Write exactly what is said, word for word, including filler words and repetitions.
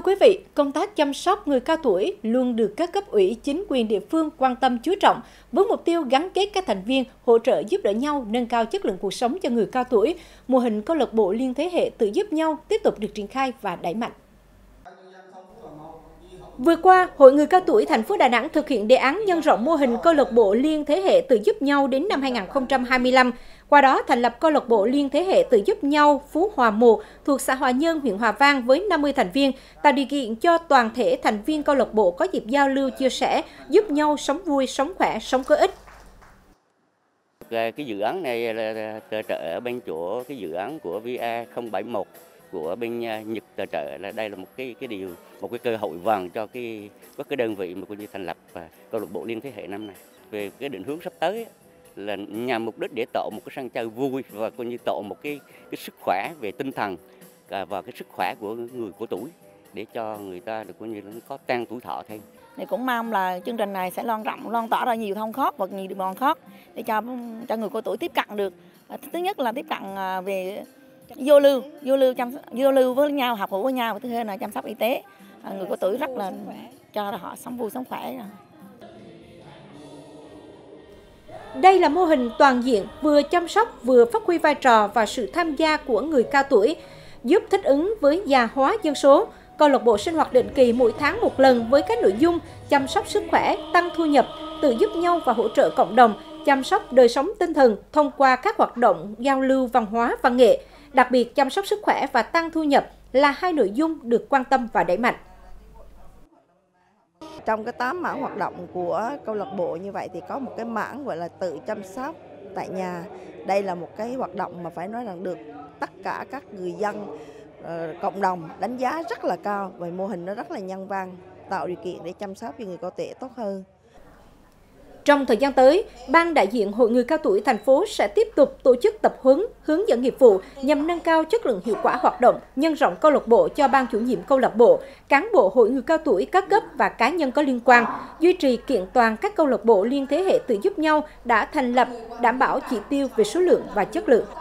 Thưa quý vị, công tác chăm sóc người cao tuổi luôn được các cấp ủy chính quyền địa phương quan tâm chú trọng với mục tiêu gắn kết các thành viên, hỗ trợ giúp đỡ nhau, nâng cao chất lượng cuộc sống cho người cao tuổi. Mô hình câu lạc bộ liên thế hệ tự giúp nhau tiếp tục được triển khai và đẩy mạnh. Vừa qua, Hội Người Cao Tuổi thành phố Đà Nẵng thực hiện đề án nhân rộng mô hình câu lạc bộ liên thế hệ tự giúp nhau đến năm hai nghìn không trăm hai mươi lăm. Qua đó thành lập câu lạc bộ liên thế hệ tự giúp nhau Phú Hòa một thuộc xã Hòa Nhơn, huyện Hòa Vang với năm mươi thành viên, tạo điều kiện cho toàn thể thành viên câu lạc bộ có dịp giao lưu, chia sẻ, giúp nhau sống vui, sống khỏe, sống có ích. Cái dự án này là tài trợ ở bên chỗ cái dự án của vê a không bảy một của bên Nhật tài trợ, là đây là một cái cái điều một cái cơ hội vàng cho cái các cái đơn vị mà coi như thành lập và câu lạc bộ liên thế hệ năm này. Về cái định hướng sắp tới là nhằm mục đích để tạo một cái sân chơi vui và coi như tạo một cái cái sức khỏe về tinh thần và cái sức khỏe của người của tuổi để cho người ta được coi như là có tăng tuổi thọ thêm. Thì cũng mong là chương trình này sẽ lan rộng, lan tỏa ra nhiều thông khót và nhiều địa bàn khác để cho cho người cao tuổi tiếp cận được. Thứ nhất là tiếp cận về giao lưu, giao lưu chăm giao lưu với nhau, học hỏi với nhau, và thứ hai là chăm sóc y tế. Người cao tuổi rất là cho họ sống vui, sống khỏe. Đây là mô hình toàn diện vừa chăm sóc vừa phát huy vai trò và sự tham gia của người cao tuổi, giúp thích ứng với già hóa dân số. Câu lạc bộ sinh hoạt định kỳ mỗi tháng một lần với các nội dung chăm sóc sức khỏe, tăng thu nhập, tự giúp nhau và hỗ trợ cộng đồng, chăm sóc đời sống tinh thần thông qua các hoạt động giao lưu văn hóa, văn nghệ. Đặc biệt, chăm sóc sức khỏe và tăng thu nhập là hai nội dung được quan tâm và đẩy mạnh. Trong cái tám mảng hoạt động của câu lạc bộ như vậy thì có một cái mảng gọi là tự chăm sóc tại nhà. Đây là một cái hoạt động mà phải nói rằng được tất cả các người dân, uh, cộng đồng đánh giá rất là cao, về mô hình nó rất là nhân văn, tạo điều kiện để chăm sóc cho người cao tuổi tốt hơn. Trong thời gian tới, Ban đại diện Hội Người Cao Tuổi thành phố sẽ tiếp tục tổ chức tập huấn, hướng dẫn nghiệp vụ nhằm nâng cao chất lượng hiệu quả hoạt động, nhân rộng câu lạc bộ cho ban chủ nhiệm câu lạc bộ, cán bộ Hội Người Cao Tuổi các cấp và cá nhân có liên quan, duy trì kiện toàn các câu lạc bộ liên thế hệ tự giúp nhau đã thành lập, đảm bảo chỉ tiêu về số lượng và chất lượng.